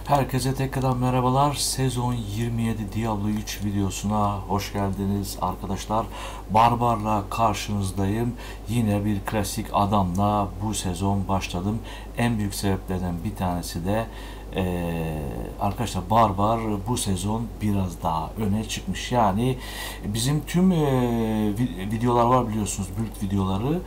Herkese tekrardan merhabalar. Sezon 27 Diablo 3 videosuna hoş geldiniz arkadaşlar. Barbar'la karşınızdayım. Yine bir klasik adamla bu sezon başladım. En büyük sebeplerden bir tanesi de arkadaşlar Barbar bu sezon biraz daha öne çıkmış. Yani bizim tüm videolar var biliyorsunuz, build videoları.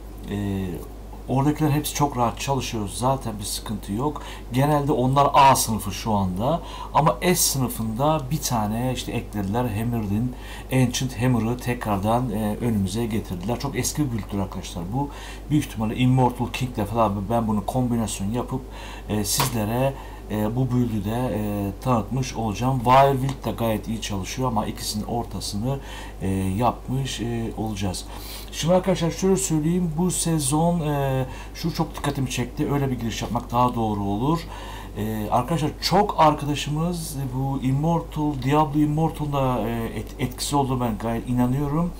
Oradakiler hepsi çok rahat çalışıyor. Zaten bir sıkıntı yok. Genelde onlar A sınıfı şu anda. Ama S sınıfında bir tane işte eklediler. Hammer'in Ancient Hammer'ı tekrardan önümüze getirdiler. Çok eski bir build'dir arkadaşlar. Bu büyük ihtimalle Immortal King'le falan ben bunu kombinasyon yapıp sizlere bu build'ü de tanıtmış olacağım. Wild de gayet iyi çalışıyor ama ikisinin ortasını yapmış olacağız. Şimdi arkadaşlar şöyle söyleyeyim, bu sezon şu çok dikkatimi çekti. Öyle bir giriş yapmak daha doğru olur. Arkadaşlar çok arkadaşımız bu Diablo Immortal'da etkisi olduğunu ben gayet inanıyorum.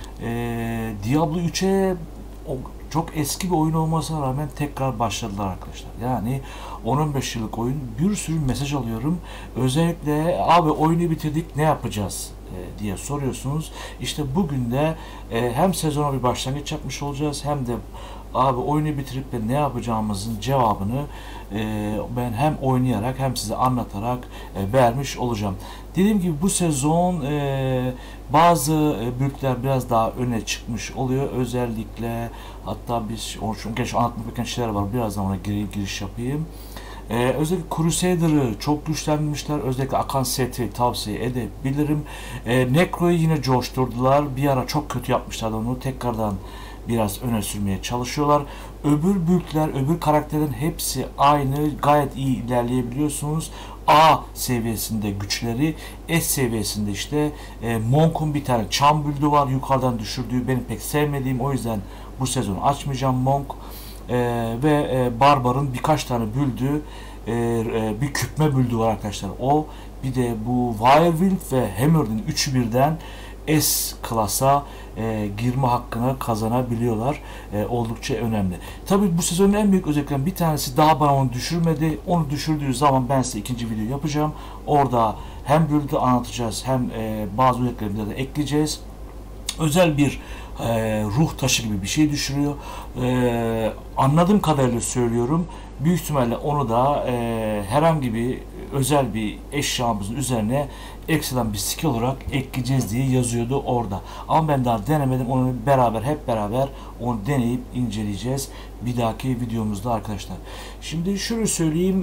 Diablo 3'e çok eski bir oyun olmasına rağmen tekrar başladılar arkadaşlar. Yani 10-15 yıllık oyun, bir sürü mesaj alıyorum. Özellikle abi oyunu bitirdik ne yapacağız diye soruyorsunuz. İşte bugün de hem sezona bir başlangıç yapmış olacağız hem de abi oyunu bitirip de ne yapacağımızın cevabını ben hem oynayarak hem size anlatarak vermiş olacağım. Dediğim gibi bu sezon bazı büyükler biraz daha öne çıkmış oluyor. Özellikle hatta biz geç anlatmak gereken şeyler var. Birazdan ona giriş yapayım. Özellikle Crusader'ı çok güçlendirmişler. Özellikle Akan seti tavsiye edebilirim. Necro'yu yine coşturdular. Bir ara çok kötü yapmışlardı onu. Tekrardan biraz öne sürmeye çalışıyorlar. Öbür büyükler, öbür karakterlerin hepsi aynı. Gayet iyi ilerleyebiliyorsunuz. A seviyesinde güçleri, S seviyesinde işte Monk'un bir tane çam build'ü var. Yukarıdan düşürdüğü benim pek sevmediğim. O yüzden bu sezonu açmayacağım Monk. Ve Barbar'ın birkaç tane build'ü, bir küpme build'ü var arkadaşlar. O bir de bu Wild ve Hammer'ın üçü birden S klasa girme hakkını kazanabiliyorlar. Oldukça önemli. Tabii bu sezonun en büyük özelliklerinden bir tanesi, daha bana onu düşürmedi. Onu düşürdüğü zaman ben size ikinci video yapacağım. Orada hem build'ü anlatacağız hem bazı özellikleri de ekleyeceğiz. Özel bir ruh taşı gibi bir şey düşürüyor. Anladığım kadarıyla söylüyorum. Büyük ihtimalle onu da herhangi bir özel bir eşyamızın üzerine ekstradan bir skill olarak ekleyeceğiz diye yazıyordu orada. Ama ben daha denemedim. Onu hep beraber onu deneyip inceleyeceğiz bir dahaki videomuzda arkadaşlar. Şimdi şöyle söyleyeyim.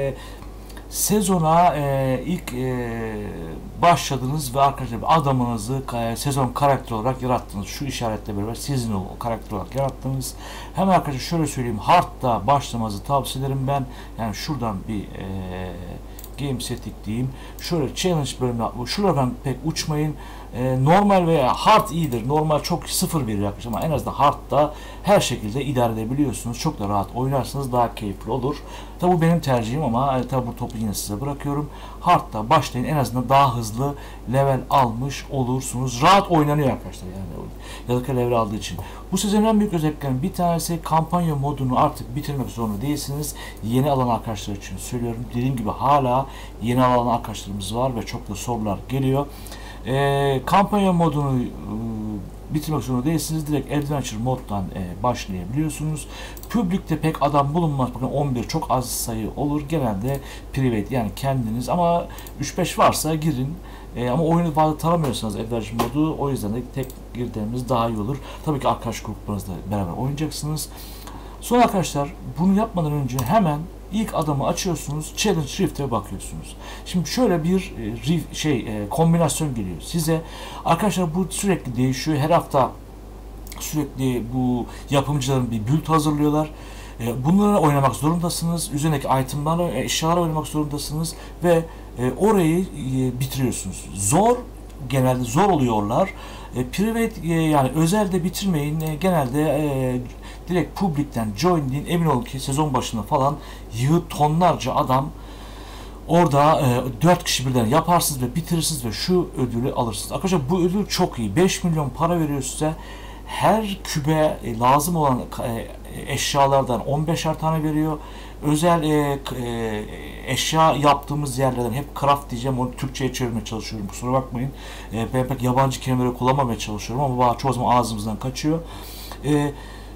Sezona ilk başladınız ve arkadaşlar adamınızı sezon karakter olarak yarattınız. Şu işaretle beraber sizin o karakter olarak yarattınız. Hemen arkadaşlar şöyle söyleyeyim. Hard'da başlamanızı tavsiye ederim ben. Yani şuradan bir game setting diyeyim. Şöyle challenge bölümü, şuradan pek uçmayın. Normal veya hard iyidir. Normal çok sıfır bir yaklaşım ama en azından hard'da her şekilde idare edebiliyorsunuz. Çok da rahat oynarsınız, daha keyifli olur. Tabi bu benim tercihim ama tabi bu topu yine size bırakıyorum. Hard'da başlayın, en azından daha hızlı level almış olursunuz. Rahat oynanıyor arkadaşlar yani yıllık level aldığı için. Bu sezonun en büyük özelliklerinden bir tanesi, kampanya modunu artık bitirmek zorunda değilsiniz. Yeni alan arkadaşlar için söylüyorum. Dediğim gibi hala yeni alan arkadaşlarımız var ve çok da sorular geliyor. Kampanya modunu bitirmek zorunda değilsiniz. Direkt Adventure moddan başlayabiliyorsunuz. Public'te pek adam bulunmaz. Bakın 11 çok az sayı olur. Genelde private yani kendiniz, ama 3-5 varsa girin. Ama oyunu fazla tanımıyorsanız Adventure modu, o yüzden de tek girdiğimiz daha iyi olur. Tabii ki arkadaş gruplarınızla beraber oynayacaksınız. Sonra arkadaşlar bunu yapmadan önce hemen ilk adamı açıyorsunuz, Challenge Rift'e bakıyorsunuz. Şimdi şöyle bir kombinasyon geliyor size. Arkadaşlar bu sürekli değişiyor. Her hafta sürekli bu yapımcıların bir build hazırlıyorlar. Bunları oynamak zorundasınız. Üzerindeki itemlarla, eşyalarla oynamak zorundasınız ve orayı bitiriyorsunuz. Genelde zor oluyorlar. Private yani özelde bitirmeyin. Genelde direkt public'ten join deyin. Emin olun ki sezon başında falan tonlarca adam orada 4 kişi birden yaparsınız ve bitirirsiniz ve şu ödülü alırsınız. Arkadaşlar bu ödül çok iyi. 5 milyon para veriyor size. Her kübe lazım olan eşyalardan 15'er tane veriyor. Özel eşya yaptığımız yerlerden, hep craft diyeceğim, onu Türkçe'ye çevirmeye çalışıyorum, kusura bakmayın. Ben pek yabancı kelimeleri kullanmamaya çalışıyorum ama çoğu zaman ağzımızdan kaçıyor. E,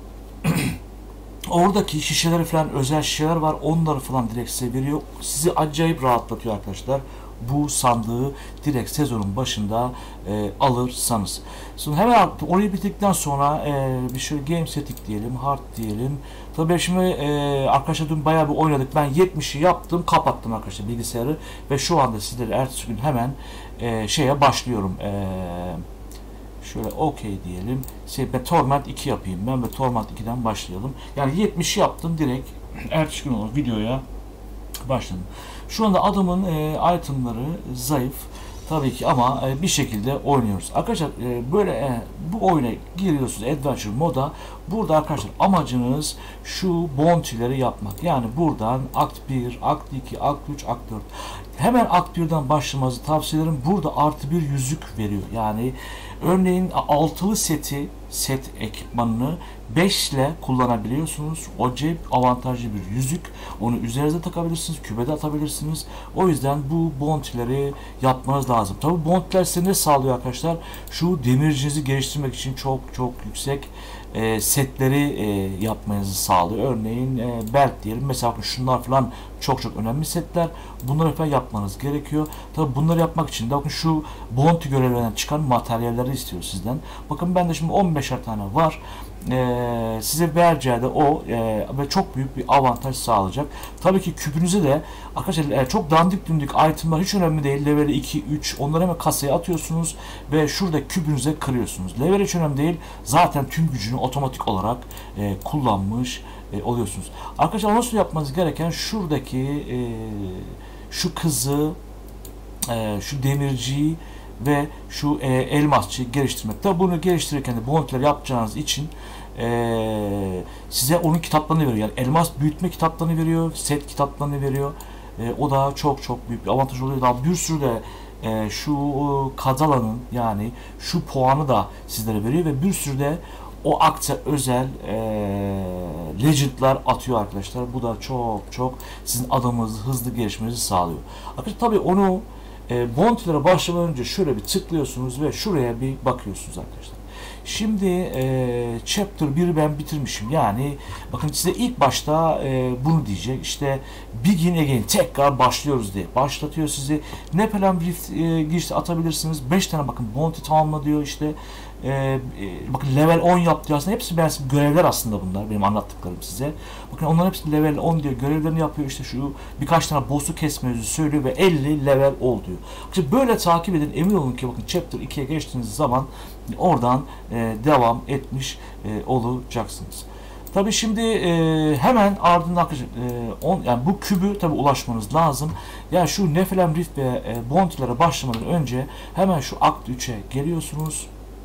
Oradaki şişeleri falan, özel şişeler var, onları falan direkt size veriyor. Sizi acayip rahatlatıyor arkadaşlar. Bu sandığı direkt sezonun başında alırsanız. Sonra hemen orayı bitirdikten sonra bir şöyle game setting diyelim, hard diyelim. Tabii şimdi arkadaşlar dün bayağı bir oynadık. Ben 70'i yaptım, kapattım arkadaşlar bilgisayarı ve şu anda sizlere ertesi gün hemen şeye başlıyorum. Şöyle OK diyelim. Ben Torment 2 yapayım ben ve Torment 2'den başlayalım. Yani 70'i yaptım, direkt ertesi gün olur videoya başladım. Şu anda adamın itemları zayıf tabii ki ama bir şekilde oynuyoruz. Arkadaşlar böyle bu oyuna giriyorsunuz Adventure moda. Burada arkadaşlar amacınız şu bounty'leri yapmak. Yani buradan Akt 1, Akt 2, Akt 3, Akt 4. Hemen Akt 1'den başlamanızı tavsiye ederim. Burada artı bir yüzük veriyor. Yani örneğin altılı set ekipmanını 5 ile kullanabiliyorsunuz. O cep avantajlı bir yüzük. Onu üzerinize takabilirsiniz, kübede atabilirsiniz. O yüzden bu bounty'leri yapmanız lazım. Tabi bounty'ler size ne sağlıyor arkadaşlar? Şu demircinizi geliştirmek için çok yüksek setleri yapmanızı sağlıyor. Örneğin belt diyelim. Mesela şunlar falan çok önemli setler. Bunları falan yapmanız gerekiyor. Tabi bunları yapmak için de bakın şu bounty görevlerinden çıkan materyalleri istiyor sizden. Bakın bende şimdi 15'er tane var. Size vereceği de o ve çok büyük bir avantaj sağlayacak. Tabii ki küpünüzü de arkadaşlar çok dandik itemler hiç önemli değil. Level 2, 3 onları hemen kasaya atıyorsunuz ve şurada küpünüze kırıyorsunuz. Level hiç önemli değil. Zaten tüm gücünü otomatik olarak kullanmış oluyorsunuz. Arkadaşlar nasıl yapmanız gereken şuradaki şu kızı, şu demirciyi ve şu elmasçıyı geliştirmek. Tabi bunu geliştirirken de bounty'ler yapacağınız için size onun kitaplarını veriyor. Yani elmas büyütme kitaplarını veriyor, set kitaplarını veriyor. O da çok büyük bir avantaj oluyor. Daha bir sürü de şu Kadalan'ın yani şu puanı da sizlere veriyor ve bir sürü de o akte özel legend'lar atıyor arkadaşlar. Bu da çok sizin adamınızı hızlı gelişmenizi sağlıyor. Arkadaşlar tabii onu bounty'lere başlamadan önce şöyle bir tıklıyorsunuz ve şuraya bir bakıyorsunuz arkadaşlar. Şimdi chapter 1'i ben bitirmişim. Yani bakın size ilk başta bunu diyecek. İşte begin again, tekrar başlıyoruz diye başlatıyor sizi. Nepalem Rift girişte atabilirsiniz. 5 tane bakın bounty tamamla diyor işte. Bakın level 10 yap diyor. Aslında hepsi görevler aslında bunlar. Benim anlattıklarım size. Bakın onların hepsi level 10 diyor. Görevlerini yapıyor. İşte şu birkaç tane boss'u kesmenizi söylüyor ve 50 level ol diyor. İşte böyle takip edin. Emin olun ki bakın chapter 2'ye geçtiğiniz zaman oradan devam etmiş olacaksınız. Tabi şimdi hemen ardından yani bu kübü tabi ulaşmanız lazım. Yani şu Nephalem Rift ve bounty'lere başlamadan önce hemen şu Akt 3'e geliyorsunuz.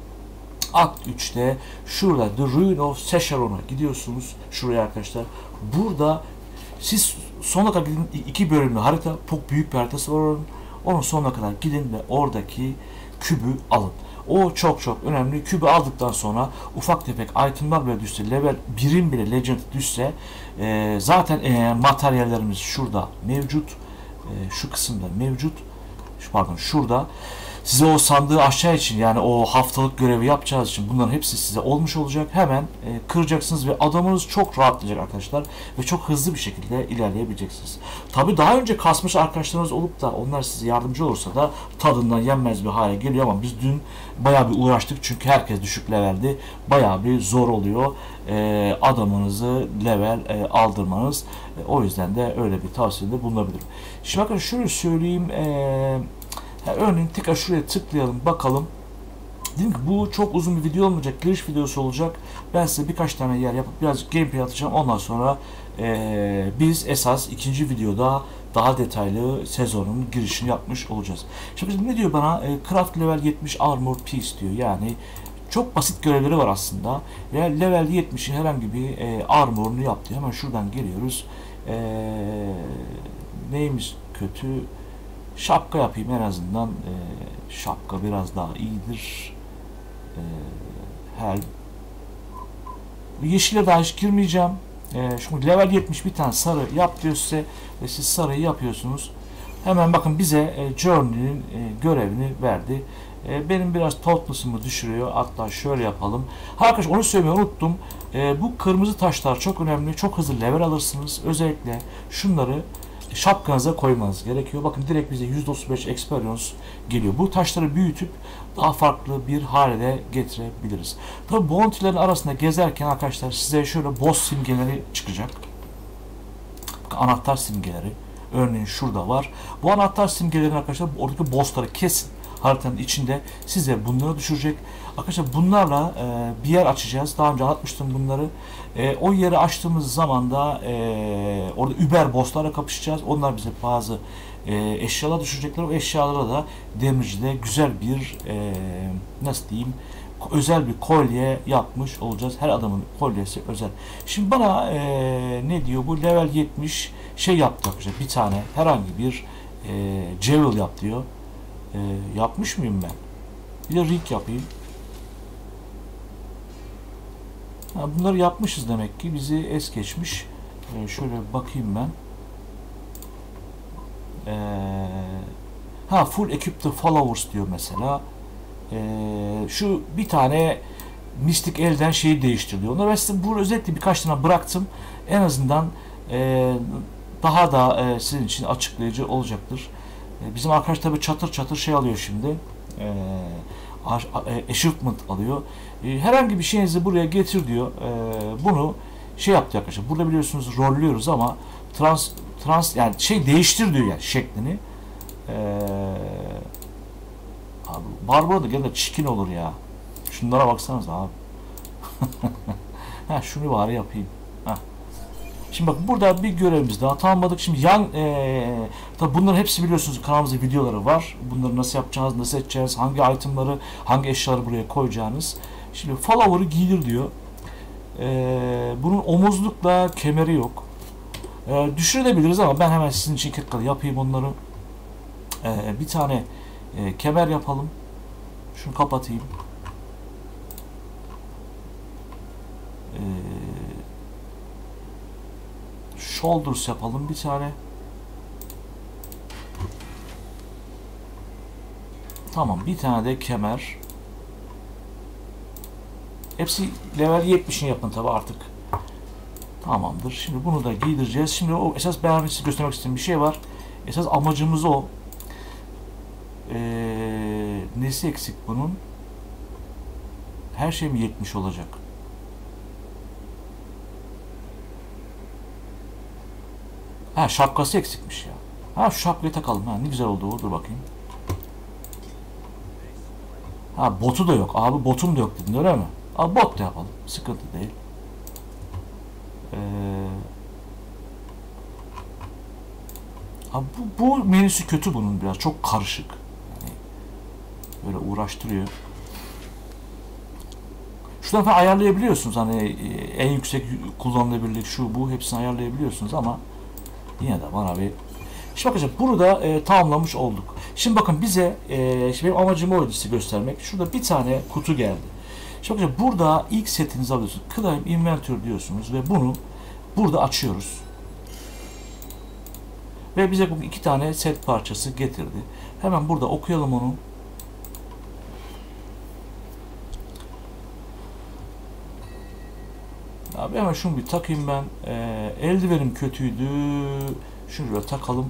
Akt 3'te şurada The Ruin of Sescheron'a gidiyorsunuz. Şuraya arkadaşlar. Burada siz sonuna kadar gidin, 2 bölümlü harita, çok büyük bir haritası var onun sonuna kadar gidin ve oradaki kübü alın. O çok önemli. Kübü aldıktan sonra ufak tefek itemlar bile düşse, level 1'in bile legend düşse zaten materyallerimiz şurada mevcut. Şu kısımda mevcut. Pardon şurada. Size o sandığı aşağı için yani o haftalık görevi yapacağınız için bunların hepsi size olmuş olacak. Hemen kıracaksınız ve adamınız çok rahatlayacak arkadaşlar. Ve çok hızlı bir şekilde ilerleyebileceksiniz. Tabi daha önce kasmış arkadaşlarınız olup da onlar size yardımcı olursa da tadından yenmez bir hale geliyor ama biz dün bayağı bir uğraştık. Çünkü herkes düşük leveldi. Bayağı bir zor oluyor adamınızı level aldırmanız. O yüzden de öyle bir tavsiyede bulunabilirim. Şimdi bakın şöyle söyleyeyim. Örneğin tekrar şuraya tıklayalım bakalım. Dedim ki bu çok uzun bir video olmayacak, giriş videosu olacak. Ben size birkaç tane yer yapıp birazcık gameplay atacağım. Ondan sonra biz esas ikinci videoda daha detaylı sezonun girişini yapmış olacağız. Şimdi ne diyor bana? Craft level 70 armor piece diyor. Yani çok basit görevleri var aslında. Ve level 70'in herhangi bir armorunu yaptı. Hemen şuradan geliyoruz. Neymiş kötü? Şapka yapayım en azından. Şapka biraz daha iyidir. Her Yeşile daha hiç girmeyeceğim. Şimdi level 70 bir tane sarı yap diyor size. Siz sarıyı yapıyorsunuz. Hemen bakın bize Journey'nin görevini verdi. Benim biraz toughness'ımı düşürüyor. Hatta şöyle yapalım. Arkadaşlar onu söylemeyi unuttum. Bu kırmızı taşlar çok önemli. Çok hızlı level alırsınız. Özellikle şunları şapkanıza koymanız gerekiyor. Bakın direkt bize %35 experience geliyor. Bu taşları büyütüp daha farklı bir hale getirebiliriz. Tabi bounty'lerin arasında gezerken arkadaşlar size şöyle boss simgeleri çıkacak. Anahtar simgeleri. Örneğin şurada var. Bu anahtar simgelerini arkadaşlar oradaki bossları kesin. Haritanın içinde size bunları düşürecek. Arkadaşlar bunlarla bir yer açacağız. Daha önce anlatmıştım bunları. O yeri açtığımız zaman da orada Uber bosslarla kapışacağız. Onlar bize bazı eşyalar düşürecekler. O eşyalara da demircide güzel bir nasıl diyeyim, özel bir kolye yapmış olacağız. Her adamın kolyesi özel. Şimdi bana ne diyor bu? Level 70 şey yaptı arkadaşlar. Bir tane herhangi bir jewel yap diyor. Yapmış mıyım ben? Bir de ring yapayım. Bunları yapmışız demek ki. Bizi es geçmiş. Şöyle bakayım ben. Full equip the followers diyor mesela. Şu bir tane mistik elden şeyi değiştiriliyor. Onları ben size bu özellikle birkaç tane bıraktım. En azından daha da sizin için açıklayıcı olacaktır. Bizim arkadaş tabi çatır çatır şey alıyor şimdi. Achievement alıyor. Herhangi bir şeyinizi buraya getir diyor. Bunu şey yaptı arkadaşlar. Burada biliyorsunuz rollüyoruz ama trans yani şey değiştir diyor yani şeklini. Abi Barbara da gene çirkin olur ya. Şunlara baksanız abi. Şunu bari yapayım. Şimdi bak burada bir görevimiz daha tamamladık. Şimdi tabi bunların hepsi biliyorsunuz kanalımızda videoları var. Bunları nasıl yapacağınız, nasıl edeceğiz, hangi itemları, hangi eşyaları buraya koyacağınız. Şimdi follower'ı giydir diyor. Bunun omuzlukla kemeri yok. Düşürebiliriz ama ben hemen sizin için yapayım onları. Bir tane kemer yapalım. Şunu kapatayım. Shoulders yapalım bir tane. Tamam, bir tane de kemer. Hepsi level 70'in yapın tabi artık. Tamamdır. Şimdi bunu da giydireceğiz. Şimdi o esas ben size göstermek istediğim bir şey var. Esas amacımız o. Nesi eksik bunun? Her şey mi 70 olacak? Şapkası eksikmiş ya. Şu şapkayı takalım. Ne güzel oldu o. Dur bakayım. Botu da yok. Abi botum da yok dedin öyle mi? Bot da yapalım. Sıkıntı değil. Bu menüsü kötü bunun biraz. Çok karışık. Yani böyle uğraştırıyor. Şuradan falan ayarlayabiliyorsunuz. Hani en yüksek kullanılabilirlik şu bu hepsini ayarlayabiliyorsunuz ama yine de bana bir... Şimdi bakın bunu da tamamlamış olduk. Şimdi bakın bize benim amacım oydu size göstermek. Şurada bir tane kutu geldi. Şimdi bakın burada ilk setinizi alıyorsunuz. Climb Inventory diyorsunuz ve bunu burada açıyoruz. Ve bize bu iki tane set parçası getirdi. Hemen burada okuyalım onu. Abi hemen şunu bir takayım ben. Eldivenim kötüydü. Şunu böyle takalım.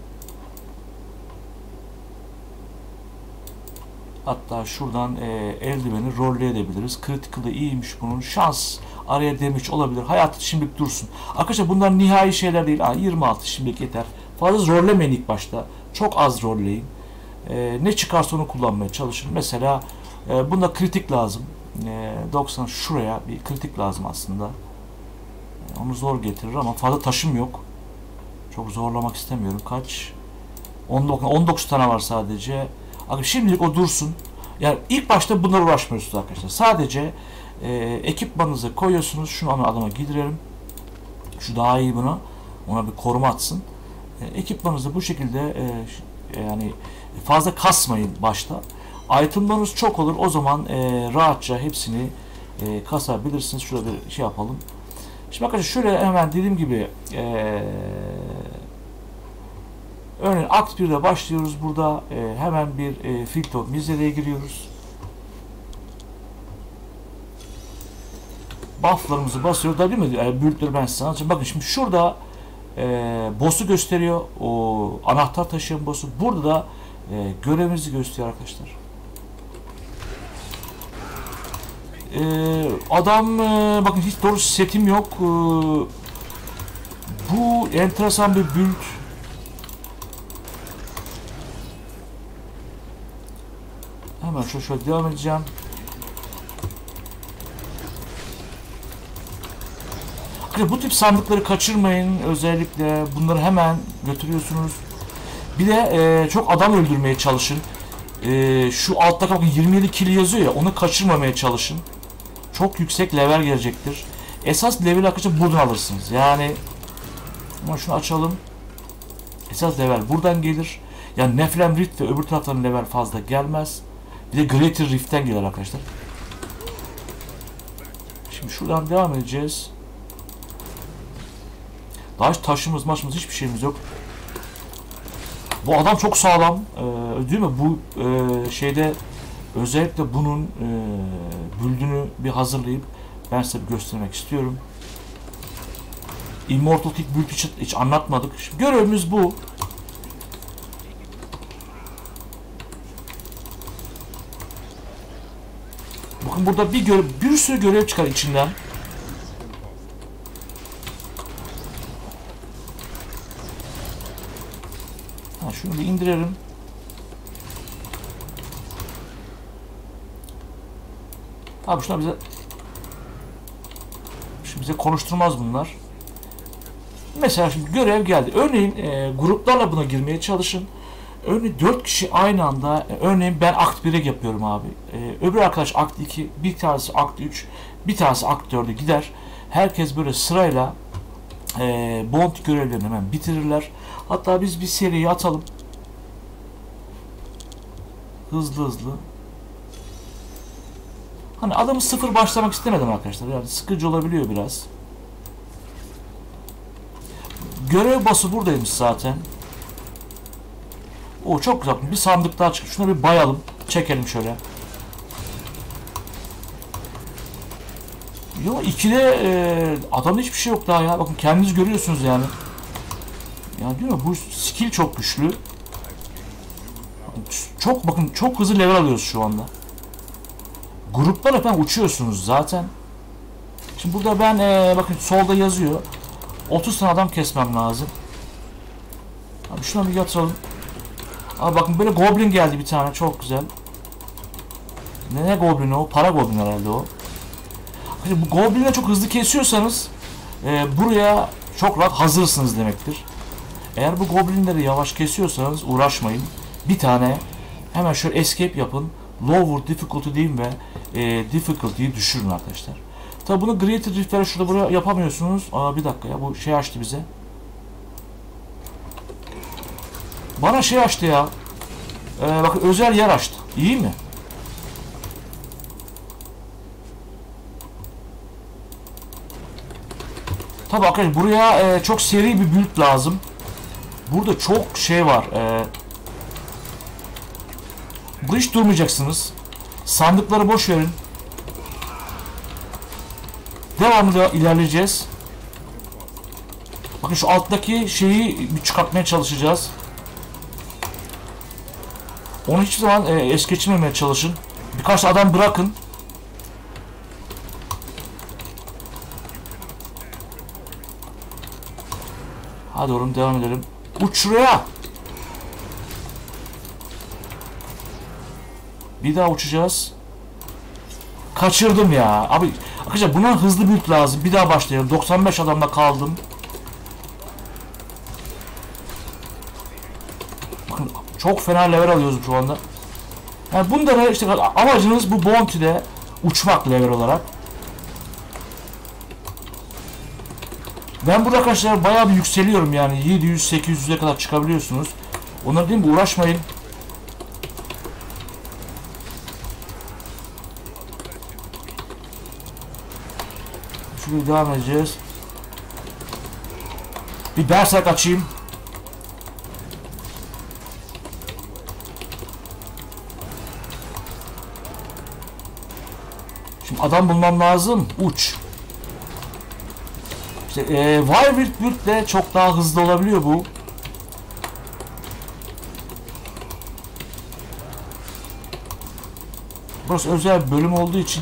Hatta şuradan eldiveni rolleyebiliriz. Critical'da iyiymiş bunun. Şans araya demiş olabilir. Hayatı şimdilik dursun. Arkadaşlar bunlar nihai şeyler değil. 26 şimdilik yeter. Fazla rollemeyin ilk başta. Çok az rolleyin. Ne çıkarsa onu kullanmaya çalışın. Mesela bunda kritik lazım. 90 şuraya bir kritik lazım aslında. Onu zor getirir ama fazla taşım yok. Çok zorlamak istemiyorum. Kaç? 19 tane var sadece. Şimdilik o dursun. Yani ilk başta bunlara uğraşmıyorsunuz arkadaşlar. Sadece ekipmanınızı koyuyorsunuz. Şunu adama giydirelim. Şu daha iyi buna. Ona bir koruma atsın. Ekipmanınızı bu şekilde yani fazla kasmayın başta. Itemlarınız çok olur. O zaman rahatça hepsini kasabilirsiniz. Şurada bir şey yapalım. Şimdi arkadaşlar şöyle hemen dediğim gibi örneğin Akt 1'de başlıyoruz. Burada hemen bir Field of Misery'e giriyoruz. Buff'larımızı basıyoruz. Da değil mi? Büyükleri ben size anlatacağım. Bakın şimdi şurada boss'u gösteriyor. O anahtar taşıyan boss'u. Burada da görevimizi gösteriyor arkadaşlar. Adam bakın hiç doğru setim yok. Bu enteresan bir build. Hemen şöyle devam edeceğim. Bu tip sandıkları kaçırmayın. Özellikle bunları hemen götürüyorsunuz. Bir de çok adam öldürmeye çalışın. Şu altta bakın 27 kill yazıyor ya, onu kaçırmamaya çalışın. Çok yüksek level gelecektir. Esas level arkadaşlar buradan alırsınız. Yani ama şunu açalım. Esas level buradan gelir. Yani Nephilim Rift ve öbür taraftan level fazla gelmez. Bir de Greater Rift'ten gelir arkadaşlar. Şimdi şuradan devam edeceğiz. Daha hiç taşımız maçımız hiçbir şeyimiz yok. Bu adam çok sağlam. Değil mi? Bu şeyde özellikle bunun build'ünü bir hazırlayıp ben size bir göstermek istiyorum. Immortal Kick build hiç anlatmadık. Şimdi görevimiz bu. Bakın burada bir sürü görev çıkar içinden. Şunu bir indirelim. Abi şuna bize konuşturmaz bunlar. Mesela şimdi görev geldi. Örneğin gruplarla buna girmeye çalışın. Örneğin 4 kişi aynı anda, örneğin ben Akt 1'e yapıyorum abi. Öbür arkadaş Akt 2, bir tanesi Akt 3, bir tanesi Akt 4'e gider. Herkes böyle sırayla bounty görevlerini hemen bitirirler. Hatta biz bir seriyi atalım. Hızlı. Hani adamı sıfır başlamak istemedim arkadaşlar. Yani sıkıcı olabiliyor biraz. Görev bası buradaymış zaten. O çok güzel. Bir sandık daha çıktı. Şuna bir bayalım. Çekelim şöyle. Yo, ikide adamda hiçbir şey yok daha ya. Bakın kendiniz görüyorsunuz yani. Yani değil mi? Bu skill çok güçlü. Bakın çok hızlı level alıyoruz şu anda. Gruplar efendim uçuyorsunuz zaten. Şimdi burada ben bakın solda yazıyor. 30 tane adam kesmem lazım. Abi şuna bir yatıralım. Abi bakın böyle goblin geldi bir tane, çok güzel. Ne goblin o? Para goblin herhalde o. Bu goblinle çok hızlı kesiyorsanız buraya çok rahat hazırsınız demektir. Eğer bu goblinleri yavaş kesiyorsanız uğraşmayın. Bir tane hemen şöyle escape yapın. Lower difficulty diyeyim ve difficulty'yi düşürün arkadaşlar. Tabi bunu Greater Rift'lere şurada buraya yapamıyorsunuz. Bir dakika ya, bu şey açtı bize. Bana şey açtı ya. Bakın özel yer açtı. İyi mi? Tabi arkadaşlar buraya çok seri bir build lazım. Burada çok şey var. Burada hiç durmayacaksınız. Sandıkları boş verin. Devamlı ilerleyeceğiz. Bakın şu alttaki şeyi bir çıkartmaya çalışacağız. Onu hiçbir zaman es geçirmemeye çalışın. Birkaç adam bırakın. Hadi oğlum devam edelim. Uç şuraya. Bir daha uçacağız. Kaçırdım ya. Abi arkadaşlar buna hızlı build lazım. Bir daha başlayalım. 95 adamla kaldım. Bakın çok fena level alıyoruz şu anda. Yani bunda da işte amacınız bu bounty'de uçmak level olarak. Ben burada arkadaşlar bayağı bir yükseliyorum yani 700-800'e kadar çıkabiliyorsunuz. Onları değil mi, uğraşmayın. şekilde devam edeceğiz. Bir berserk açayım. Şimdi adam bulmam lazım. Uç. İşte Wild Build de çok daha hızlı olabiliyor bu. Burası özel bir bölüm olduğu için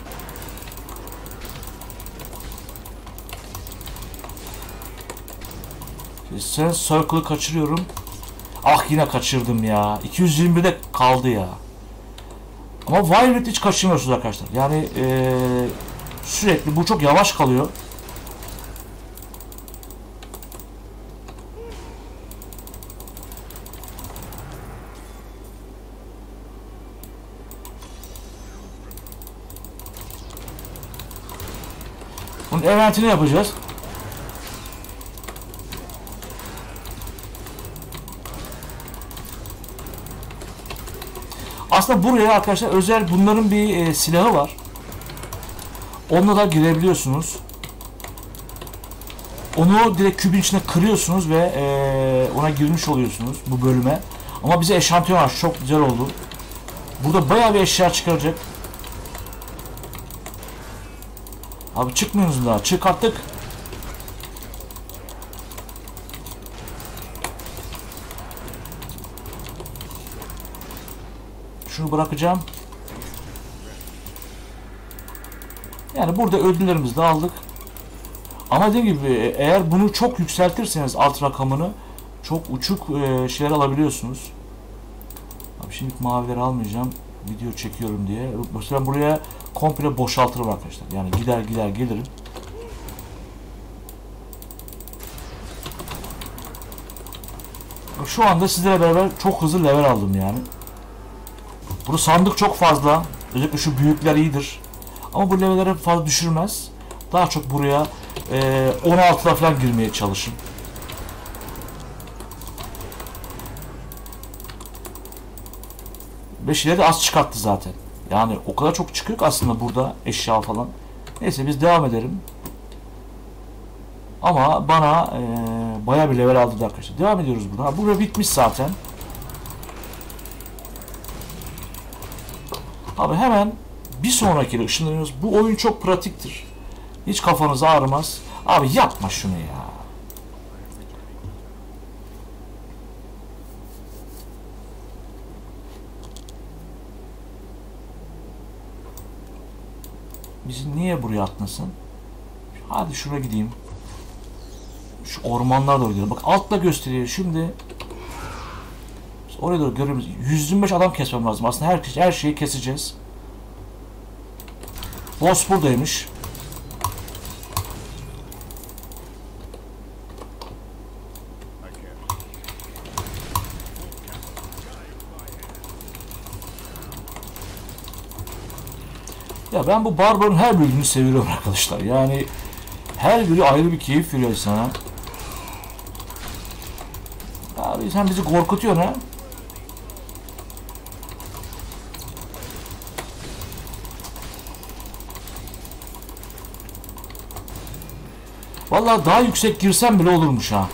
sen Circle'ı kaçırıyorum. Ah, yine kaçırdım ya. 221'de kaldı ya. Ama Wild hiç kaçırmıyorsunuz arkadaşlar. Yani sürekli bu çok yavaş kalıyor. Bunun eventini yapacağız. Aslında buraya arkadaşlar özel bunların bir silahı var. Onunla da girebiliyorsunuz. Onu direkt kübün içine kırıyorsunuz ve ona girmiş oluyorsunuz bu bölüme. Ama bize eşantiyon var. Çok güzel oldu. Burada bayağı bir eşya çıkaracak. Abi çıkmıyorsunuz daha. Çıkarttık. Şunu bırakacağım. Yani burada ödüllerimizi de aldık. Ama dediğim gibi eğer bunu çok yükseltirseniz alt rakamını çok uçuk şeyler alabiliyorsunuz. Abi şimdi mavileri almayacağım. Video çekiyorum diye. Mesela buraya komple boşaltırım arkadaşlar. Yani gider gelirim. Şu anda sizlerle beraber çok hızlı level aldım yani. Burada sandık çok fazla. Özellikle şu büyükler iyidir. Ama bu levelleri fazla düşürmez. Daha çok buraya 16'da falan girmeye çalışın. Beşiyle de az çıkarttı zaten. Yani o kadar çok çıkıyor ki aslında burada eşya falan. Neyse biz devam edelim. Ama bana bayağı bir level aldı arkadaşlar. Devam ediyoruz burada. Buraya bitmiş zaten. Abi hemen bir sonrakiyle ışınlanıyoruz. Bu oyun çok pratiktir. Hiç kafanız ağrımaz. Abi yapma şunu ya. Bizi niye buraya atmasın? Hadi şuraya gideyim. Şu ormanlara doğru gidelim. Bak altta gösteriyor. Şimdi oraya doğru görüyoruz. 125 adam kesmem lazım. Aslında her şeyi keseceğiz. Boss buradaymış. Ya ben bu Barbar'ın her bölümünü seviyorum arkadaşlar. Yani her biri ayrı bir keyif veriyor sana. Abi sen bizi korkutuyorsun ha. Vallahi daha yüksek girsem bile olurmuş ha.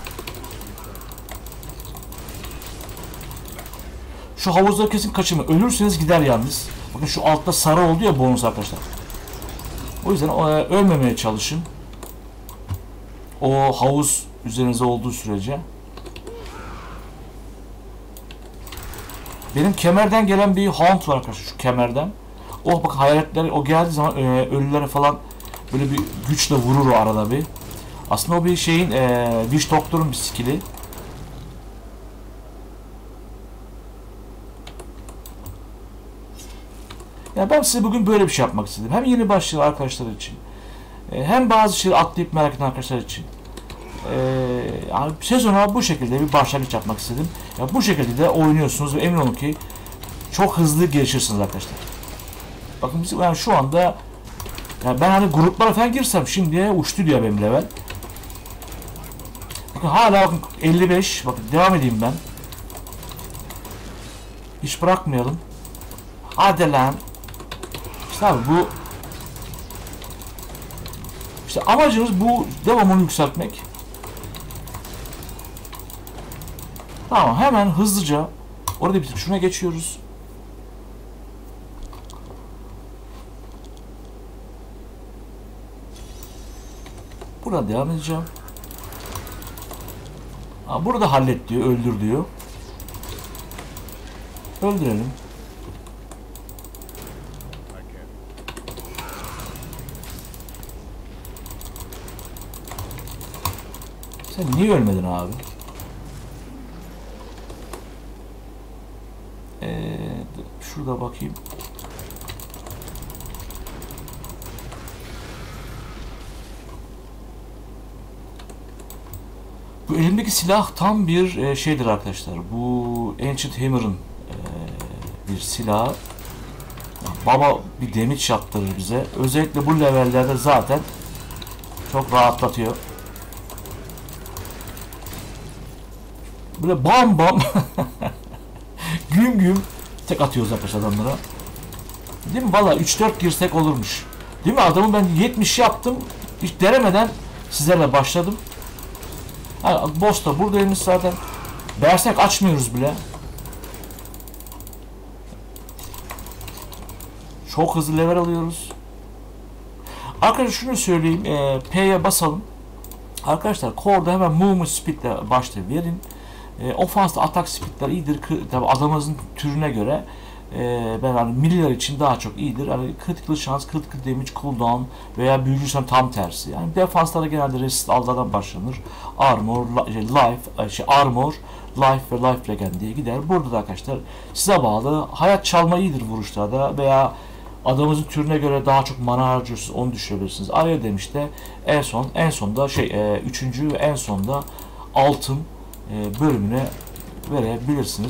Şu havuzları kesin kaçırma. Ölürseniz gider yalnız. Bakın şu altta sarı oldu ya bonus arkadaşlar. O yüzden ölmemeye çalışın. O havuz üzerinize olduğu sürece. Benim kemerden gelen bir haunt var arkadaşlar şu kemerden. Oh bak hayaletler o geldiği zaman ölülere falan böyle bir güçle vurur o arada bir. Aslında o bir şeyin Witch Doctor'un bir skill'i. Yani ben size bugün böyle bir şey yapmak istedim. Hem yeni başlayan arkadaşlar için, hem bazı şeyleri atlayıp merak eden arkadaşlar için. Yani sezona bu şekilde bir başlangıç yapmak istedim. Ya bu şekilde de oynuyorsunuz ve emin olun ki çok hızlı gelişirsiniz arkadaşlar. Bakın biz yani şu anda yani ben hani gruplara falan girsem şimdiye uçtu diyor benim level. Bakın hala bakın 55. Bakın devam edeyim ben. Hiç bırakmayalım. Hadi lan. İşte abi bu İşte amacımız bu, devamını yükseltmek. Tamam, hemen hızlıca orada bitir. Şuna geçiyoruz. Burada devam edeceğim. Burada hallet diyor, öldür diyor. Öldürelim. Sen niye ölmedin abi? Şurada bakayım. Bu elimdeki silah tam bir şeydir arkadaşlar. Bu Ancient Hammer'ın bir silah. Baba bir damage yaptırır bize. Özellikle bu levellerde zaten çok rahatlatıyor. Böyle bam bam güm güm tek atıyoruz arkadaşlar adamlara. Değil mi? Valla 3-4 girsek olurmuş. Değil mi? Adamı ben 70 yaptım. Hiç denemeden sizlerle başladım. Boss da buradaymış zaten. Berserk açmıyoruz bile. Çok hızlı level alıyoruz. Arkadaşlar şunu söyleyeyim. P'ye basalım. Arkadaşlar Core'da hemen movement speed'le başta verin. Ofans'ta atak speed'ler iyidir. Tabi adamınızın türüne göre ben hani milliler için daha çok iyidir. Hani critical şans, critical damage, cooldown veya büyücüysem tam tersi. Yani defanslara genelde resist aldadan başlanır. Armor, armor, life ve life legend diye gider. Burada da arkadaşlar size bağlı. Hayat çalma iyidir vuruşlarda veya adamınızın türüne göre daha çok mana harcıyorsunuz, onu düşürebilirsiniz. Araya demişte en sonda üçüncü ve en sonda altın bölümüne verebilirsiniz.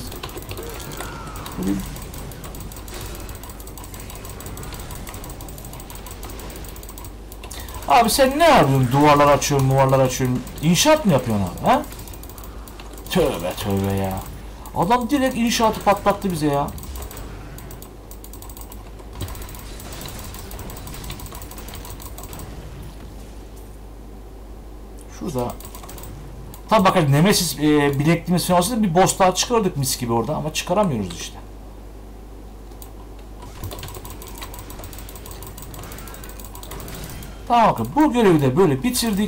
Abi sen ne yapıyorsun? Duvarlar açıyorsun, İnşaat mı yapıyorsun abi? He? Tövbe tövbe ya. Adam direkt inşaatı patlattı bize ya. Şurada. Tabi bakın Nemesis bilekliğimiz falan olsaydı bir boss daha çıkardık mis gibi orada ama çıkaramıyoruz işte. Tamam bakın bu görevi de böyle bitirdik.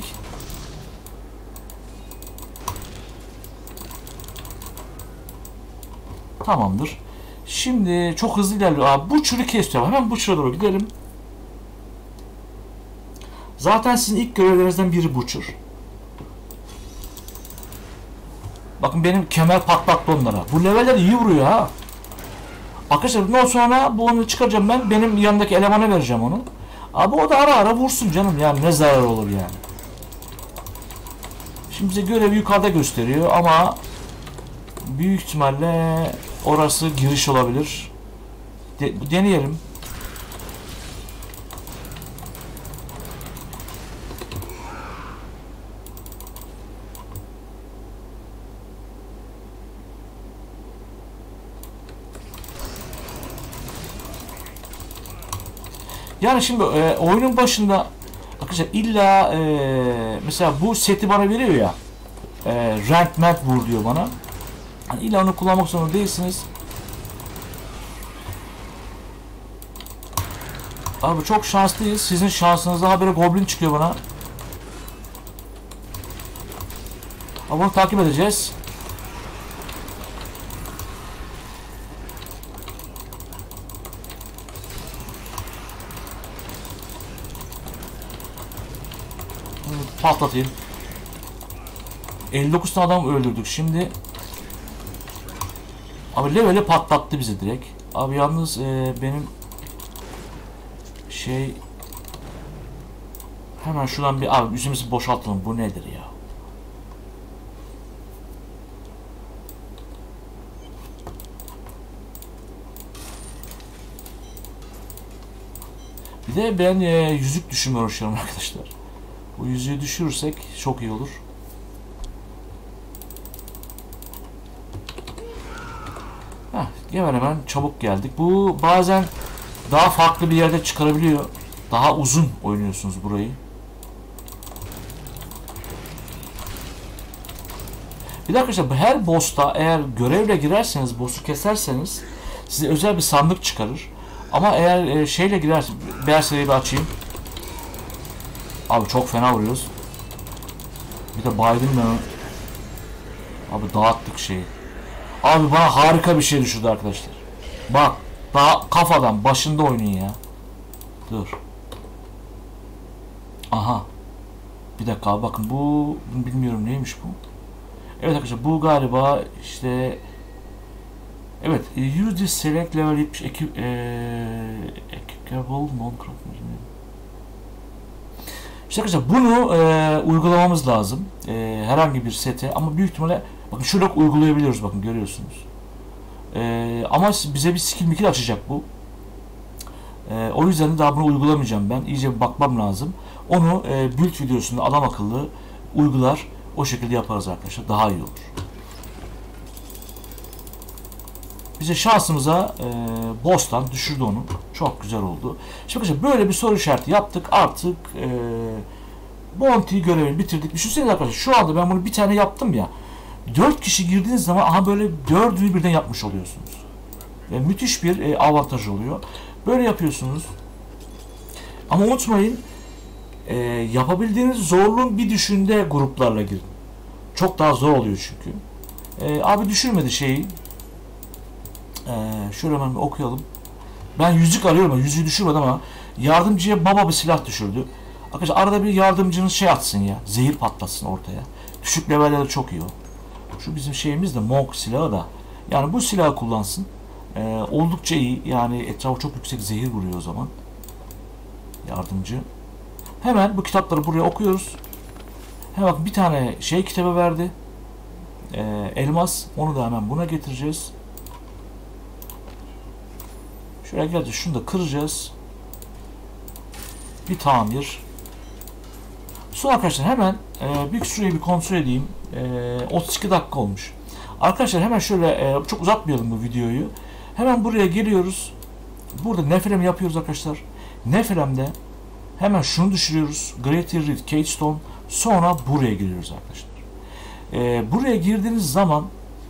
Tamamdır. Şimdi çok hızlı ilerliyor. Abi bu çürü kesiyor. Hemen bu çürüye doğru gidelim. Zaten sizin ilk görevlerinizden biri Butcher. Bakın benim kemer patlattı onlara. Bu leveller iyi vuruyor ha. Arkadaşlar bundan sonra bu onu çıkaracağım ben. Benim yanındaki elemana vereceğim onu. Abi o da ara ara vursun canım. Yani ne zarar olur yani. Şimdi bize görevi yukarıda gösteriyor ama büyük ihtimalle orası giriş olabilir. Deneyelim. Yani şimdi oyunun başında arkadaşlar illa mesela bu seti bana veriyor ya, Rent Mat vur diyor bana. Yani illa onu kullanmak zorunda değilsiniz. Abi çok şanslıyız. Sizin şansınızda habire goblin çıkıyor bana. Ama bunu takip edeceğiz. Patlatayım. 59 tane adam öldürdük şimdi. Abi level'e patlattı bizi direkt. Abi yalnız benim hemen şuradan bir abi yüzümüzü boşaltalım. Bu nedir ya? Bir de ben yüzük düşürmeye uğraşıyorum arkadaşlar. Bu yüzüğü düşürürsek çok iyi olur. Hemen çabuk geldik. Bu bazen daha farklı bir yerde çıkarabiliyor. Daha uzun oynuyorsunuz burayı. Bir de arkadaşlar her boss'ta eğer görevle girerseniz, boss'u keserseniz size özel bir sandık çıkarır. Ama eğer şeyle girerseniz, beyaz seriyi bir açayım. Abi çok fena vuruyoruz. Bir de baydım ben. Abi dağıttık şeyi. Abi bana harika bir şey düşürdü arkadaşlar. Bak daha kafadan başında oynayın ya. Dur. Aha. Bir dakika abi bakın bu bilmiyorum neymiş bu. Evet arkadaşlar bu galiba işte evet use this select level equipable non-crafting. İşte arkadaşlar bunu uygulamamız lazım. Herhangi bir sete ama büyük ihtimalle bakın şöyle uygulayabiliyoruz bakın görüyorsunuz. Ama bize bir skill mikil açacak bu. O yüzden de daha bunu uygulamayacağım ben. İyice bir bakmam lazım. Onu build videosunda adam akıllı uygular. O şekilde yaparız arkadaşlar. Daha iyi olur. Bize şansımıza boss'tan düşürdü onu. Çok güzel oldu. Şimdi arkadaşlar böyle bir soru işareti yaptık. Artık bounty görevini bitirdik. Düşünsenize arkadaşlar şu anda ben bunu bir tane yaptım ya. 4 kişi girdiğiniz zaman aha böyle 4'ünü birden yapmış oluyorsunuz. Müthiş bir avantaj oluyor. Böyle yapıyorsunuz. Ama unutmayın yapabildiğiniz zorluğun bir düşünde gruplarla girin. Çok daha zor oluyor çünkü. Abi düşürmedi şeyi. Şöyle hemen bir okuyalım. Ben yüzük arıyorum. Yüzüğü düşürmedi ama yardımcıya baba bir silah düşürdü. Arkadaşlar arada bir yardımcınız şey atsın ya. Zehir patlatsın ortaya. Düşük levellerde çok iyi o. Şu bizim şeyimiz de Monk silahı da. Yani bu silahı kullansın. Oldukça iyi. Yani etrafı çok yüksek zehir vuruyor o zaman. Yardımcı. Hemen bu kitapları buraya okuyoruz. Hemen bak bir tane şey kitabı verdi. Elmas. Onu da hemen buna getireceğiz. Şuraya geleceğiz. Şunu da kıracağız. Bir tamir. Sonra arkadaşlar hemen bir süreyi bir kontrol edeyim. 32 dakika olmuş. Arkadaşlar hemen şöyle çok uzatmayalım bu videoyu. Hemen buraya geliyoruz. Burada Nephilim yapıyoruz arkadaşlar. Nephilim'de hemen şunu düşürüyoruz. Greater Rift, Cage Stone. Sonra buraya giriyoruz arkadaşlar. Buraya girdiğiniz zaman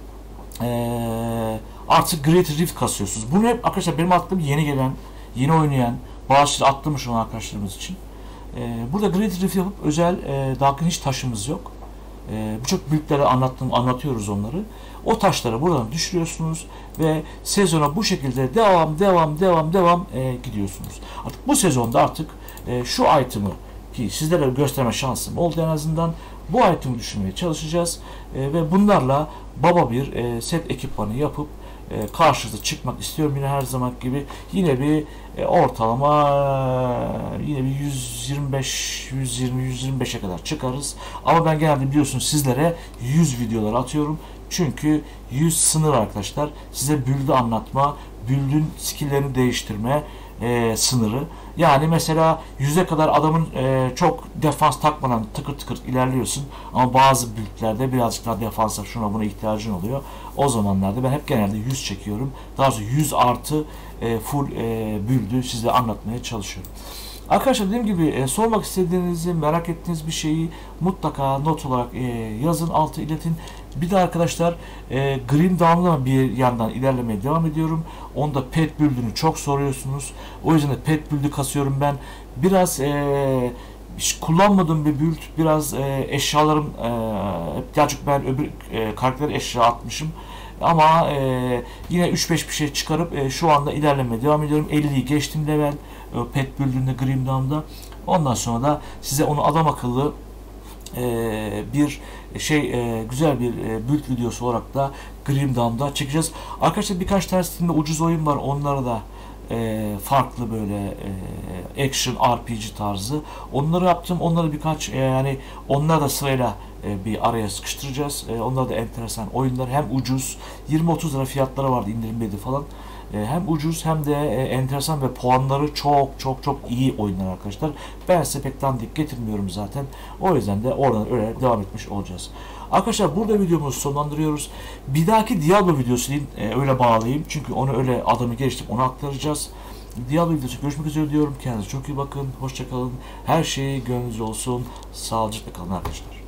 artık Greater Rift kasıyorsunuz. Bunu hep arkadaşlar benim aklım yeni gelen, yeni oynayan, bağışları atlamış olan arkadaşlarımız için. Burada Greater Rift yapıp özel daha hiç taşımız yok. Birçok büyüklere anlatıyoruz onları. O taşları buradan düşürüyorsunuz ve sezona bu şekilde devam gidiyorsunuz. Artık bu sezonda artık şu item'ı ki sizlere gösterme şansım oldu en azından bu item'ı düşünmeye çalışacağız ve bunlarla baba bir set ekipmanı yapıp karşınıza çıkmak istiyorum yine her zaman gibi. Yine bir ortalama yine bir 125'e kadar çıkarız. Ama ben genelde biliyorsunuz sizlere 100 videolar atıyorum. Çünkü 100 sınır arkadaşlar. Size build'i anlatma, build'ün skill'lerini değiştirme sınırı. Yani mesela 100'e kadar adamın çok defans takmadan tıkır tıkır ilerliyorsun. Ama bazı build'lerde birazcık daha defansa şuna buna ihtiyacın oluyor. O zamanlarda ben hep genelde 100 çekiyorum. Daha sonra 100 artı full build'ü size anlatmaya çalışıyorum. Arkadaşlar dediğim gibi sormak istediğinizi, merak ettiğiniz bir şeyi mutlaka not olarak yazın, altı iletin. Bir de arkadaşlar Grim Dawn'la bir yandan ilerlemeye devam ediyorum. Onda pet build'ünü çok soruyorsunuz. O yüzden de pet build'ü kasıyorum ben. Biraz hiç kullanmadığım bir build, biraz eşyalarım gerçekten ben öbür karakter eşya atmışım. Ama yine 3-5 bir şey çıkarıp şu anda ilerlemeye devam ediyorum. 50'yi geçtim level pet build'ünde Grim Dawn'da. Ondan sonra da size onu adam akıllı bir güzel bir build videosu olarak da Grim Dawn'da çekeceğiz. Arkadaşlar birkaç tane Steam'de ucuz oyun var. Onları da farklı böyle action RPG tarzı. Onları yaptım. Onları birkaç yani onlar da sırayla bir araya sıkıştıracağız. Onlar da enteresan oyunlar. Hem ucuz 20-30 lira fiyatları vardı indirimliydi falan. Hem ucuz hem de enteresan ve puanları çok iyi oyunlar arkadaşlar. Ben size pek dandik getirmiyorum zaten. O yüzden de oradan öyle devam etmiş olacağız. Arkadaşlar burada videomuzu sonlandırıyoruz. Bir dahaki Diablo videosu değil, öyle bağlayayım. Çünkü onu öyle adamı geliştirip onu aktaracağız. Diablo videosu görüşmek üzere diyorum. Kendinize çok iyi bakın. Hoşça kalın. Her şey gönlünüzce olsun. Sağlıcakla kalın arkadaşlar.